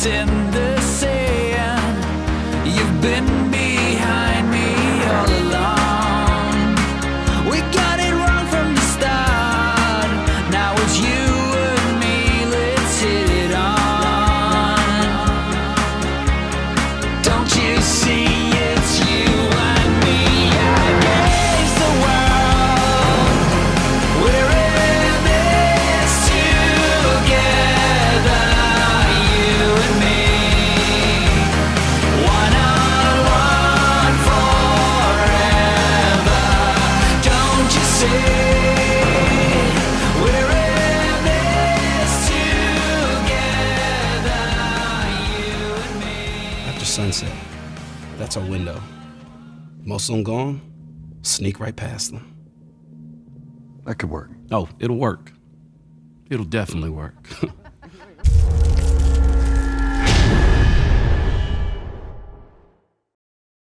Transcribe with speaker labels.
Speaker 1: footprints in the sand. You've been behind me all along. We got it wrong from the start. Now it's you and me, let's hit it on. Don't you see it's you and me against the world? We're in this together, you and me. One on one forever. Don't you see? We're in this together, you and me.
Speaker 2: After sunset, that's our window. Most of them gone, sneak right past them.
Speaker 3: That could work.
Speaker 2: Oh, it'll work. It'll definitely work.